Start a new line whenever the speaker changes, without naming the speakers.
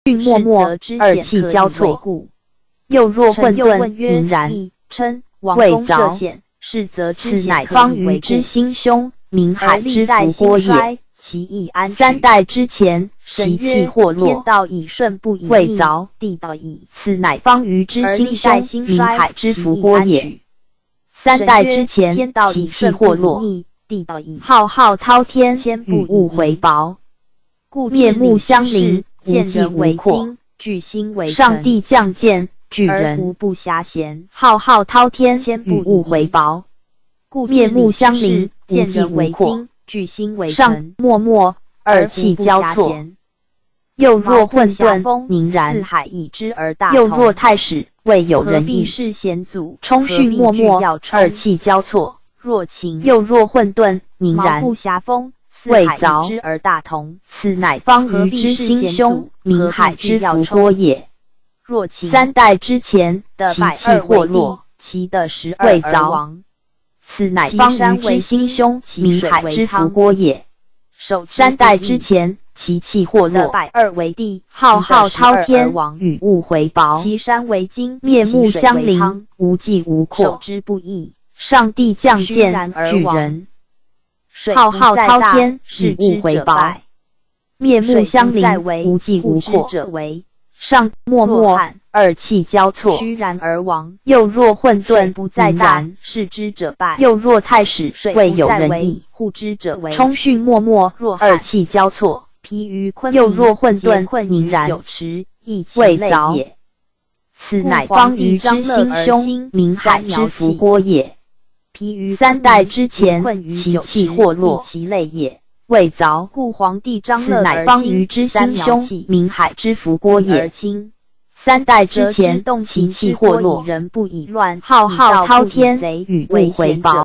迅漠漠，二气交错，又若混沌，明然。
称
未凿，
此
乃方瑜之心胸，明海之福郭也。
其意安
三代之前，其气或落。
天道以顺不以
未凿，
地道以
此乃方瑜之心胸，明海之福郭也。三代之前，其气或落。
地道以
浩浩滔天，雨雾回薄。面目相邻，无际无阔。
聚心为
上帝降剑，巨人
无不暇闲。
浩浩滔天，雨雾回薄。面目相邻，无际无阔。
聚心为
上漠漠，二气交错。又若混沌，凝然。
四海以之而大同。
又若太史，未有人意。
是先祖，
冲迅漠漠，二气交错。
若晴，
又若混沌，凝然。
不遐风，
未凿，
之而大同。
此乃方瑜之心胸，明海之福郭也。
若晴，
三代之前，其气或落。
其的12
未凿，此乃方瑜之心胸，明海之福郭也。三代之前，其气或落。
2为地，
浩浩滔天，雨雾回薄。
其山为金，
面目相邻，无际无阔。
守之不易。
上帝降剑，巨人。浩浩滔天，雨雾回薄。面目相邻，无际无阔。上漠漠，二气交错。
虚然而亡。
又若混沌，
不在
大，
视之者败。
又若太史，未有人意。
护之者为。
冲迅漠漠，二气交错。
疲于昆
又若混沌，凝然。未凿也。此乃方瑜之心胸，明海之福郭也。三代之前，其气或落。未凿，
故皇帝张
此乃方瑜之心胸，明海之福郭也。三代之前，其气或落。浩浩滔天，雨雾回薄。